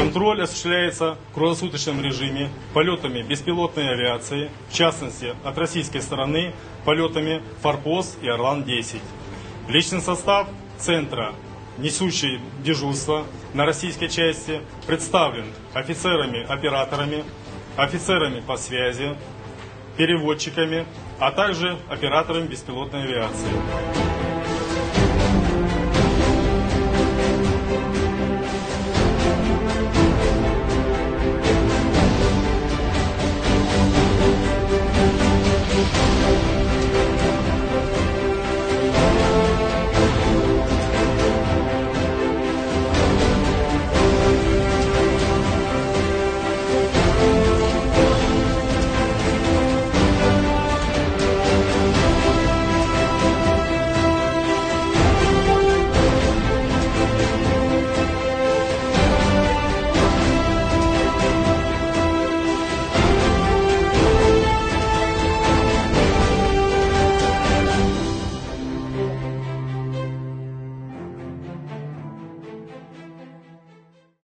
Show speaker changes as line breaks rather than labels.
Контроль осуществляется в круглосуточном режиме полетами беспилотной авиации, в частности от российской стороны полетами «Форпост» и «Орлан-10». Личный состав Центра, несущий дежурство на российской части, представлен офицерами-операторами, офицерами по связи, переводчиками, а также операторами беспилотной авиации.